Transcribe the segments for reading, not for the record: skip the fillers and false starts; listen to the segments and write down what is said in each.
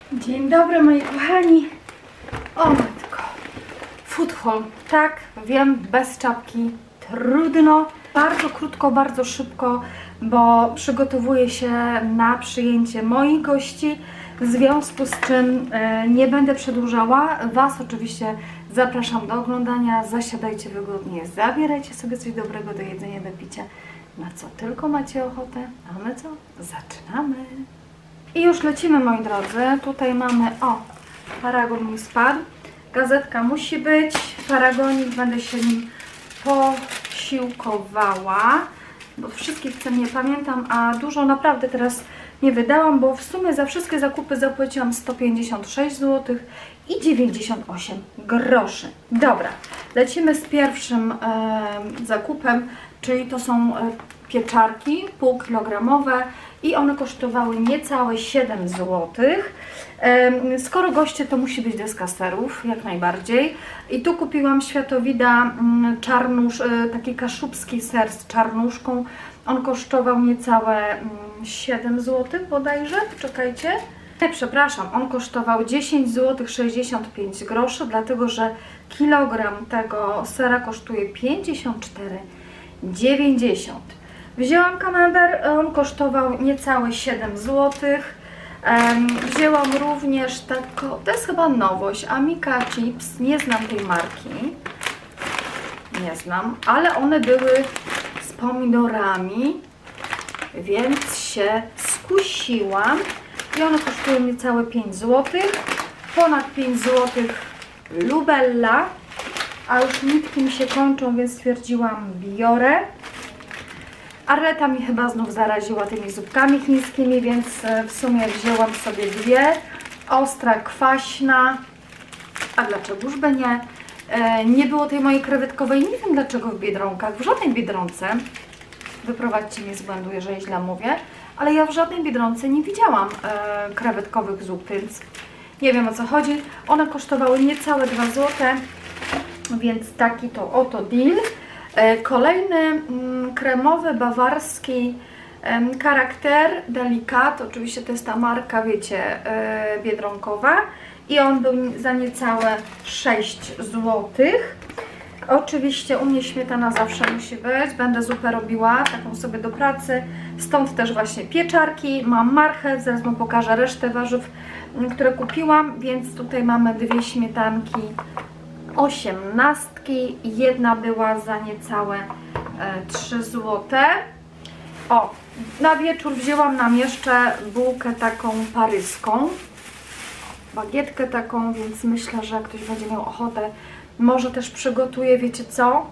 Dzień dobry moi kochani. O matko. Food haul. Tak, wiem, bez czapki. Trudno. Bardzo krótko, bardzo szybko, bo przygotowuję się na przyjęcie moich gości. W związku z czym nie będę przedłużała. Was oczywiście zapraszam do oglądania. Zasiadajcie wygodnie, zabierajcie sobie coś dobrego do jedzenia, do picia. Na co tylko macie ochotę. A my co? Zaczynamy. I już lecimy, moi drodzy. Tutaj mamy, paragon mi spadł. Gazetka musi być. Paragonik, będę się nim posiłkowała. Bo wszystkich cen nie pamiętam, a dużo naprawdę teraz nie wydałam, bo w sumie za wszystkie zakupy zapłaciłam 156 zł i 98 groszy. Dobra, lecimy z pierwszym zakupem, czyli to są pieczarki półkilogramowe i one kosztowały niecałe 7 zł. Skoro goście, to musi być deska serów, jak najbardziej. I tu kupiłam Światowida czarnusz, taki kaszubski ser z czarnuszką. On kosztował niecałe 7 zł bodajże, czekajcie. Nie, przepraszam, on kosztował 10 zł 65 groszy, dlatego że kilogram tego sera kosztuje 54,90. Wzięłam camembert, on kosztował niecałe 7 zł. Wzięłam również taką, to jest chyba nowość, Amica Chips, nie znam tej marki, nie znam, ale one były z pomidorami, więc się skusiłam i one kosztują niecałe 5 zł, ponad 5 zł Lubella, a już nitki mi się kończą, więc stwierdziłam, biorę. Arleta mi chyba znów zaraziła tymi zupkami chińskimi, więc w sumie wzięłam sobie dwie. Ostra, kwaśna. A dlaczegoż by nie? Nie było tej mojej krewetkowej, nie wiem dlaczego w Biedronkach, w żadnej Biedronce. Wyprowadźcie mnie z błędu, jeżeli źle mówię. Ale ja w żadnej Biedronce nie widziałam krewetkowych zup, więc nie wiem o co chodzi. One kosztowały niecałe 2 zł, więc taki to oto deal. Kolejny kremowy, bawarski charakter Delikat, oczywiście to jest ta marka, wiecie, biedronkowa i on był za niecałe 6 zł. Oczywiście u mnie śmietana zawsze musi być, będę zupę robiła, taką sobie do pracy, stąd też właśnie pieczarki, mam marchew, zaraz Wam pokażę resztę warzyw, które kupiłam, więc tutaj mamy dwie śmietanki 18, jedna była za niecałe 3 zł. O, na wieczór wzięłam nam jeszcze bułkę taką paryską, bagietkę taką, więc myślę, że jak ktoś będzie miał ochotę, może też przygotuję, wiecie co,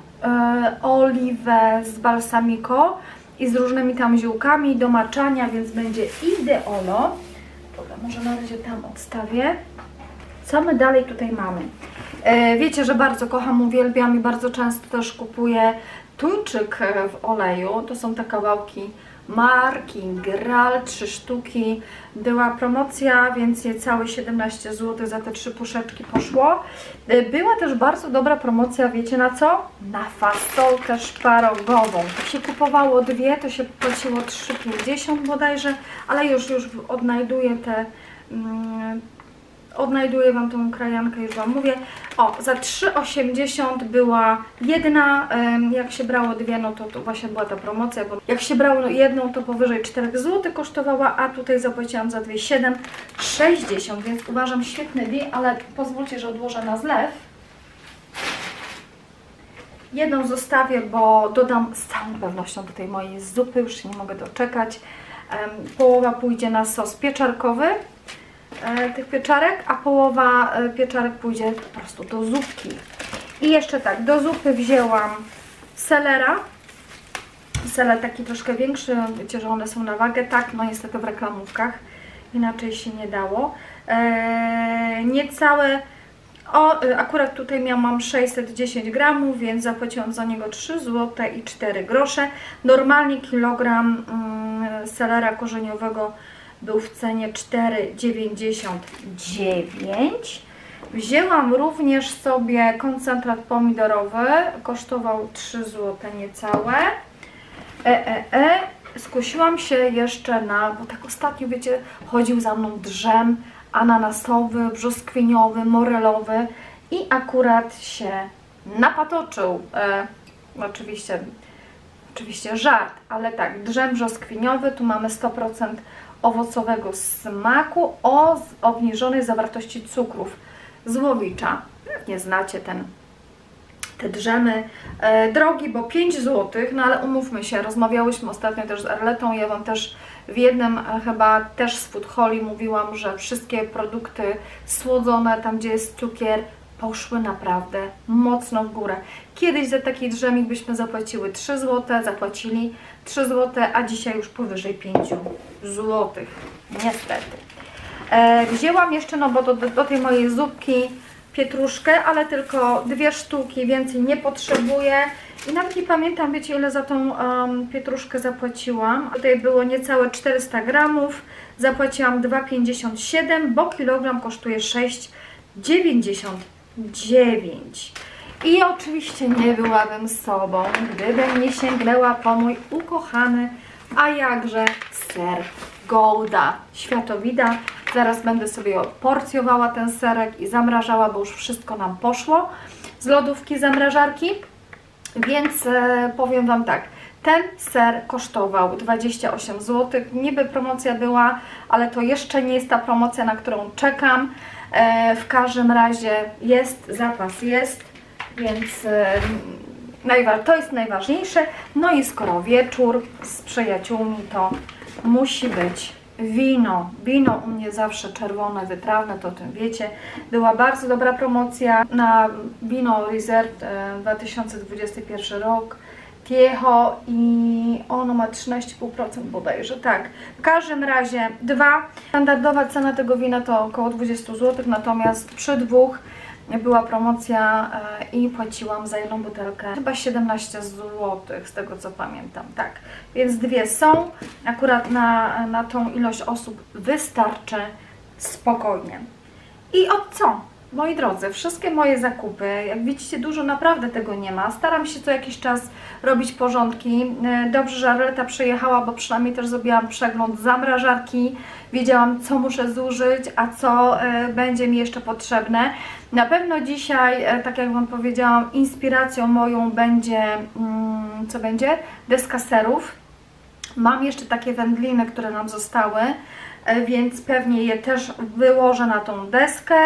oliwę z balsamico i z różnymi tam ziółkami do maczania, więc będzie ideolo. Dobra, może na razie tam odstawię. Co my dalej tutaj mamy? Wiecie, że bardzo kocham, uwielbiam i bardzo często też kupuję tuńczyk w oleju. To są te kawałki marki Gral, 3 sztuki. Była promocja, więc niecałe 17 zł za te 3 puszeczki poszło. Była też bardzo dobra promocja, wiecie na co? Na fasolkę szparagową. To się kupowało dwie, to się płaciło 3,50 bodajże, ale już odnajduję te... Odnajduję Wam tą krajankę, już Wam mówię. O, za 3,80 była jedna, jak się brało dwie, no to właśnie była ta promocja, bo jak się brało jedną, to powyżej 4 zł kosztowała, a tutaj zapłaciłam za dwie 7,60, więc uważam świetny deal, ale pozwólcie, że odłożę na zlew. Jedną zostawię, bo dodam z całą pewnością do tej mojej zupy, już się nie mogę doczekać. Połowa pójdzie na sos pieczarkowy tych pieczarek, a połowa pieczarek pójdzie po prostu do zupki. I jeszcze tak, do zupy wzięłam selera. Seler taki troszkę większy, wiecie, że one są na wagę, tak, no niestety w reklamówkach, inaczej się nie dało. Niecałe, akurat tutaj mam 610 gramów, więc zapłaciłam za niego 3 zł i 4 grosze. Normalnie kilogram selera korzeniowego był w cenie 4,99. Wzięłam również sobie koncentrat pomidorowy, kosztował 3 zł niecałe. Skusiłam się jeszcze na, bo tak ostatnio, wiecie, chodził za mną drzem, ananasowy, brzoskwiniowy, morelowy i akurat się napatoczył. Oczywiście żart, ale tak, drzem brzoskwiniowy, tu mamy 100% owocowego smaku o obniżonej zawartości cukrów z Łowicza. Pewnie znacie te drzemy. Drogi, bo 5 zł, no ale umówmy się, rozmawiałyśmy ostatnio też z Arletą, ja Wam też w jednym chyba też z Food Holi mówiłam, że wszystkie produkty słodzone, tam gdzie jest cukier, poszły naprawdę mocno w górę. Kiedyś za taki drzemik byśmy zapłacili 3 zł, a dzisiaj już powyżej 5 zł. Niestety. Wzięłam jeszcze, no bo do tej mojej zupki pietruszkę, ale tylko 2 sztuki, więcej nie potrzebuję. I nawet nie pamiętam, wiecie, ile za tą pietruszkę zapłaciłam. Tutaj było niecałe 400 gramów. Zapłaciłam 2,57, bo kilogram kosztuje 6,99. I oczywiście nie byłabym sobą, gdybym nie sięgnęła po mój ukochany, a jakże ser Gouda, światowida. Zaraz będę sobie porcjowała ten serek i zamrażała, bo już wszystko nam poszło z lodówki, zamrażarki. Więc powiem Wam tak, ten ser kosztował 28 zł. Niby promocja była, ale to jeszcze nie jest ta promocja, na którą czekam. W każdym razie jest, zapas jest, więc to jest najważniejsze. No i skoro wieczór z przyjaciółmi, to musi być wino. Wino u mnie zawsze czerwone, wytrawne, to o tym wiecie. Była bardzo dobra promocja na wino Reserve 2021 rok. Tiecho i ono ma 13,5% bodajże, tak. W każdym razie standardowa cena tego wina to około 20 zł, natomiast przy 2 była promocja i płaciłam za jedną butelkę chyba 17 zł, z tego co pamiętam, tak. Więc 2 są, akurat na tą ilość osób wystarczy spokojnie. I co? Moi drodzy, wszystkie moje zakupy, jak widzicie, dużo naprawdę tego nie ma. Staram się co jakiś czas robić porządki. Dobrze, że Arleta przyjechała, bo przynajmniej też zrobiłam przegląd zamrażarki. Wiedziałam, co muszę zużyć, a co będzie mi jeszcze potrzebne. Na pewno dzisiaj, tak jak Wam powiedziałam, inspiracją moją będzie, co będzie? Deska serów. Mam jeszcze takie wędliny, które nam zostały, więc pewnie je też wyłożę na tą deskę.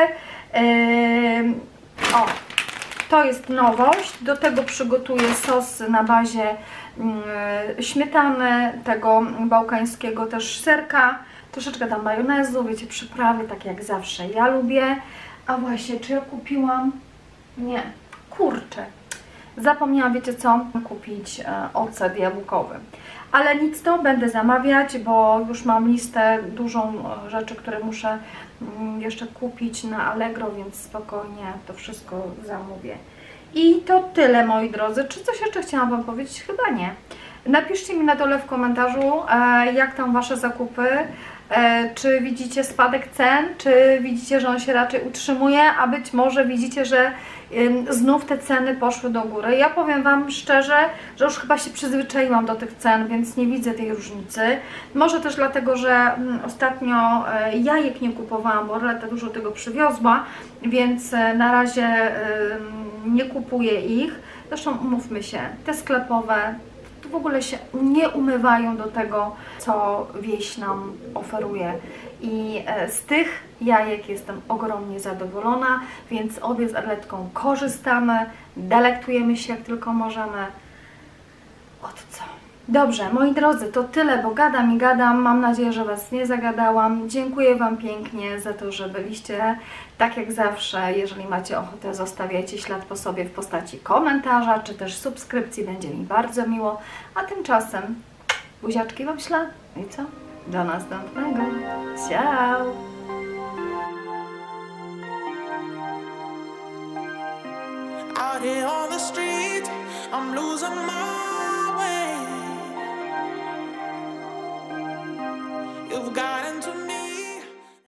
To jest nowość. Do tego przygotuję sos na bazie śmietany, tego bałkańskiego też serka. Troszeczkę tam majonezu, wiecie, przyprawy, tak jak zawsze ja lubię. A właśnie, czy ja kupiłam? Nie, kurczę. Zapomniałam, wiecie co? Kupić ocet jabłkowy. Ale nic, to będę zamawiać, bo już mam listę dużą rzeczy, które muszę jeszcze kupić na Allegro, więc spokojnie to wszystko zamówię. I to tyle, moi drodzy. Czy coś jeszcze chciałam Wam powiedzieć? Chyba nie. Napiszcie mi na dole w komentarzu, jak tam Wasze zakupy. Czy widzicie spadek cen, czy widzicie, że on się raczej utrzymuje, a być może widzicie, że znów te ceny poszły do góry. Ja powiem Wam szczerze, że już chyba się przyzwyczaiłam do tych cen, więc nie widzę tej różnicy. Może też dlatego, że ostatnio jajek nie kupowałam, bo Arleta dużo tego przywiozła, więc na razie nie kupuję ich. Zresztą umówmy się, te sklepowe w ogóle się nie umywają do tego, co wieś nam oferuje. I z tych jajek jestem ogromnie zadowolona, więc obie z Arletką korzystamy, delektujemy się jak tylko możemy. Co? Dobrze, moi drodzy, to tyle, bo gadam i gadam. Mam nadzieję, że Was nie zagadałam. Dziękuję Wam pięknie za to, że byliście. Tak jak zawsze, jeżeli macie ochotę, zostawiajcie ślad po sobie w postaci komentarza, czy też subskrypcji. Będzie mi bardzo miło. A tymczasem buziaczki Wam ślad. I co? Do następnego. Ciao! Out here on the street, I'm losing my